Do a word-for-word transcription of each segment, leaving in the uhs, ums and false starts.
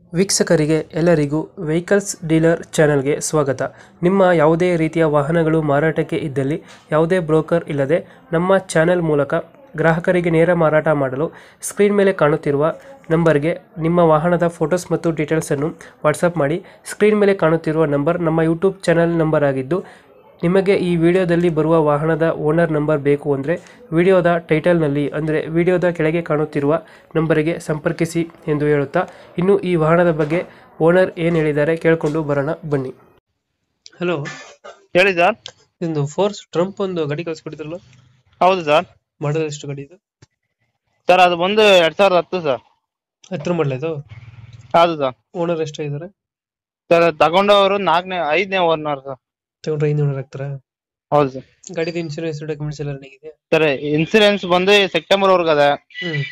ವೀಕ್ಷಕರಿಗೆ ಎಲ್ಲರಿಗೂ vehicles dealer ಚಾನೆಲ್ಗೆ ಸ್ವಾಗತ. ನಿಮ್ಮ ಯಾವುದೇ ರೀತಿಯ ವಾಹನಗಳು ಮಾರಾಟಕ್ಕೆ ಇದ್ದಲ್ಲಿ ಯಾವುದೇ ಬ್ರೋಕರ್ ಇಲ್ಲದೆ ನಮ್ಮ ಚಾನೆಲ್ ಮೂಲಕ ಗ್ರಾಹಕರಿಗೆ ನೇರ ಮಾರಾಟ ಮಾಡಲು ಸ್ಕ್ರೀನ್ ಮೇಲೆ ಕಾಣುತ್ತಿರುವ ನಂಬರ್ಗೆ ನಿಮ್ಮ ವಾಹನದ ಫೋಟೋಸ್ ಮತ್ತು ಡೀಟೇಲ್ಸನ್ನು ವಾಟ್ಸಪ್ ಮಾಡಿ. ಸ್ಕ್ರೀನ್ ಮೇಲೆ ಕಾಣುತ್ತಿರುವ ನಂಬರ್ ನಮ್ಮ ಯೂಟ್ಯೂಬ್ ಚಾನೆಲ್ ನಂಬರ್ ಆಗಿದ್ದು, ನಿಮಗೆ ಈ ವಿಡಿಯೋದಲ್ಲಿ ಬರುವ ವಾಹನದ ಓನರ್ ನಂಬರ್ ಬೇಕು ಅಂದರೆ ವಿಡಿಯೋದ ಟೈಟಲ್ನಲ್ಲಿ ಅಂದರೆ ವಿಡಿಯೋದ ಕೆಳಗೆ ಕಾಣುತ್ತಿರುವ ನಂಬರಿಗೆ ಸಂಪರ್ಕಿಸಿ ಎಂದು ಹೇಳುತ್ತಾ, ಇನ್ನು ಈ ವಾಹನದ ಬಗ್ಗೆ ಓನರ್ ಏನು ಹೇಳಿದ್ದಾರೆ ಕೇಳಿಕೊಂಡು ಬರೋಣ ಬನ್ನಿ. ಹಲೋ, ಹೇಳಿ ಸರ್. ಇದೊಂದು ಫೋರ್ಸ್ ಟ್ರಂಪ್ ಒಂದು ಗಾಡಿ ಕಳಿಸ್ಕೊಟ್ಟಿದ್ರಲ್ಲ, ಹೌದು ಸರ್. ಮಾಡಲ್ ಎಷ್ಟು ಗಾಡಿ ಇದು? ಸರ್ ಅದು ಬಂದು ಎರಡ್ ಸಾವಿರದ ಹತ್ತು ಸರ್. ಹತ್ರ ಮಾಡಲ ಇದು? ಹೌದು ಸರ್. ಓನರ್ ಎಷ್ಟಾಗಿದ್ದಾರೆ ಸರ್ ತಗೊಂಡವರು ನಾಲ್ಕನೇ ಐದನೇ ಓನರ್ ಸರ್. ತಗೊಂಡ್ರೆ ಐನೂರು ಆಗ್ತಾರ? ಹೌದು ಸರ್. ಗಾಡಿದ ಇನ್ಶೂರೆನ್ಸ್ ಡಾಕ್ಯುಮೆಂಟ್ಸ್ ಎಲ್ಲ ರನ್ನಿಂಗ್ ಇದೆ? ಸರ್ ಇನ್ಸೂರೆನ್ಸ್ ಬಂದು ಸೆಪ್ಟೆಂಬರ್ ವರ್ಗ ಅದ. ಹ್ಮ್.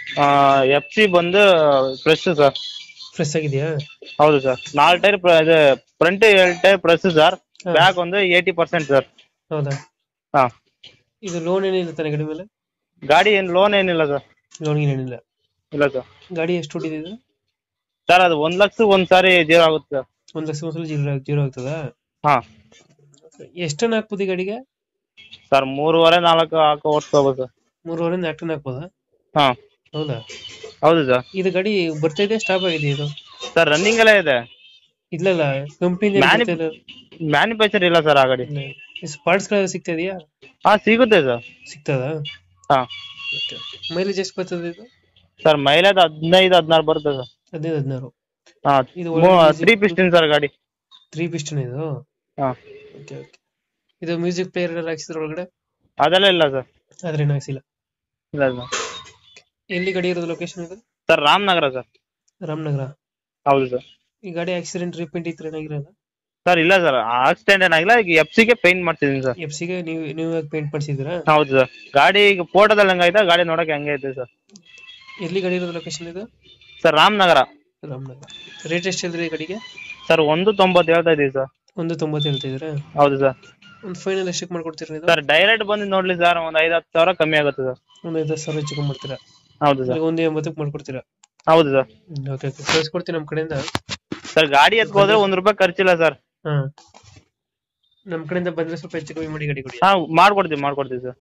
ಎಫ್ ಸಿ ಬಂದು ಫ್ರೆಶ್ ಸರ್. ಫ್ರೆಶ್ ಆಗಿದೆಯಾ? ಹೌದು ಸರ್. ನಾಲ್ಕು ಟೈರ್ ಇದು ಫ್ರಂಟ್ ಎರಡು ಟೈರ್ ಫ್ರೆಶ್ ಸರ್. ಬ್ಯಾಕ್ ಒಂದು ಏಯ್ಟಿ ಪರ್ಸೆಂಟ್ ಸರ್. ಹೌದಾ? ಹಾ. ಇದು ಲೋನ್ ಏನಿಲ್ಲ ತಾನೆ ಗಾಡಿ ಮೇಲೆ? ಗಾಡಿ ಏನ್ ಲೋನ್ ಏನಿಲ್ಲ ಸರ್. ಲೋನ್ ಏನಿಲ್ಲ? ಇಲ್ಲ ಸರ್. ಗಾಡಿ ಎಷ್ಟು ಹೊಡಿದೆ ಇದು? ಸರ್ ಅದು ಒಂದ್ ಲಕ್ಷ ಒಂದ್ ಸಾರಿ ಜೀರೋ ಆಗುತ್ತೆ ಸರ್. ಒಂದ್ ಲಕ್ಷ ಒಂದ್ಸಲ ಜೀರೋ ಜೀರೋ ಆಗ್ತದಾ? ಹಾ. ಎಷ್ಟನ್ನ ಹಾಕ್ಬೋದು ಈ ಗಾಡಿಗೆ? ಸರ್ ಮೂರುವರೆ ನಾಲ್ಕು ಹಾಕೋ ಓಡಿಸ್ಕೋಬೋದು ಸರ್. ಮೂರುವರೆ ನಾಲ್ಕು ಟನ್ ಹಾಕ್ಬೋದಾ? ಹಾ. ಹೌದಾ? ಹೌದು ಸರ್. ಇದು ಗಾಡಿ ಬರ್ತಾ ಇದೆ ಸ್ಟಾಪ್ ಆಗಿದೆ ಇದು? ಸರ್ ರನ್ನಿಂಗ್ ಎಲ್ಲ ಇದೆ. ಇಲ್ಲಲ್ಲ, ಕಂಪ್ನಿ ಮ್ಯಾನುಫ್ಯಾಕ್ಚರ್ ಇಲ್ಲ ಸರ್ ಆ ಗಾಡಿ. ಪಾರ್ಟ್ಸ್ ಗಳು ಸಿಗ್ತಾ ಇದೆಯಾ? ಹಾ ಸಿಗುತ್ತೆ ಸರ್. ಸಿಗ್ತದಾ? ಹಾ. ಮೈಲೇಜ್ ಎಷ್ಟು ಬರ್ತದೆ ಇದು? ಸರ್ ಮೈಲೇಜ್ ಹದಿನೈದು ಹದಿನಾರು ಬರುತ್ತೆ ಸರ್. ಹದಿನೈದು ಹದಿನಾರು. ಹಾ. ಇದು ತ್ರೀ ಪಿಸ್ಟನ್ ಸರ್ ಗಾಡಿ. ತ್ರೀ ಪಿಸ್ಟನ್ ಇದು? ಹಾ. Okay okay. ಇದು ಮ್ಯೂಸಿಕ್ ಪ್ಲೇಯರ್ ಎಲ್ಲ ಹಾಕ್ಸಿದ್ರ ಒಳಗಡೆ? ಅದೆಲ್ಲ ಇಲ್ಲ ಸರ್. ಅದ್ರೇನು ಹಾಕ್ಸಿಲ್ಲ? ಇಲ್ಲ ಸರ್. ಎಲ್ಲಿ ಗಾಡಿ ಇರೋದು ಲೊಕೇಶನ್ ಇದು? Sir Ramanagara sir. ರಾಮನಗರ. ಹೌದು ಸರ್. ಈ ಗಾಡಿ ಆಕ್ಸಿಡೆಂಟ್ ರಿಪೇಂಟ್ ಇತ್ತು ಏನಾಗಿರಲ್ಲ? ಸರ್ ಇಲ್ಲ ಸರ್, ಆಕ್ಸಿಡೆಂಟ್ ಏನಾಗಿಲ್ಲ. ಈಗ ಎಫ್ ಸಿ ಗೆ ಪೇಂಟ್ ಮಾಡ್ತಿದ್ದೀನಿ ಸರ್. ಎಫ್ ಸಿ ಗೆ ನೀವು ನೀವು ಪೇಂಟ್ ಮಾಡಿಸಿದ್ರಾ? ಹೌದು ಸರ್. ಗಾಡಿ ಈಗ ಫೋಟೋದಲ್ಲಿ ಹಂಗೈತೆ, ಗಾಡಿ ನೋಡಕ್ಕೆ ಹಂಗೆ ಐತೆ ಸರ್. ಎಲ್ಲಿ ಗಾಡಿ ಇರೋದು ಲೊಕೇಶನ್ ಇದು? ಸರ್ ರಾಮನಗರ. ರಾಮನಗರ. ರೇಟ್ ಎಷ್ಟು ಹೇಳಿದ್ರಿ ಗಾಡಿಗೆ? ಸರ್ ಒಂದು ತೊಂಬತ್ತು ಹೇಳ್ತಾ ಇದೀವಿ ಸರ್. ಒಂದು ತೊಂಬತ್ತು ಹೇಳ್ತಾ ಇದ್ದೀರಾ? ಹೌದು ಸರ್. ಒಂದು ಫೈನಲ್ ಎಷ್ಟಕ್ಕೆ ಮಾಡ್ಕೊಡ್ತೀರಾ ಇದು? ಸರ್ ಡೈರೆಕ್ಟ್ ಬಂದು ನೋಡ್ಲಿ ಸರ್, ಒಂದ್ ಐದು ಹತ್ತು ಸಾವಿರ ಕಮ್ಮಿ ಆಗುತ್ತೆ ಸರ್. ಒಂದು ಐದು ಸಾವಿರ ಹೆಚ್ಚು ಮಾಡ್ತೀರಾ? ಹೌದು ಸರ್. ಒಂದು ಎಂಬತ್ತಕ್ಕೆ ಮಾಡ್ಕೊಡ್ತೀರಾ? ಹೌದು ಸರ್. ಓಕೆ ಓಕೆ, ಕಳ್ಸ್ಕೊಡ್ತೀನಿ ನಮ್ಮ ಕಡೆಯಿಂದ. ಸರ್ ಗಾಡಿ ಎತ್ಕೋದ್ರೆ ಒಂದ್ ರೂಪಾಯಿ ಖರ್ಚಿಲ್ಲ ಸರ್. ಹಾ, ನಮ್ಮ ಕಡೆಯಿಂದ ಬಂದ್ರೆ ಸ್ವಲ್ಪ ಹೆಚ್ಚು ಕಮ್ಮಿ ಮಾಡಿ ಗಾಡಿ ಕೊಡಿ. ಹಾ ಮಾಡ್ಕೊಡ್ತೀವಿ ಮಾಡ್ಕೊಡ್ತೀವಿ ಸರ್.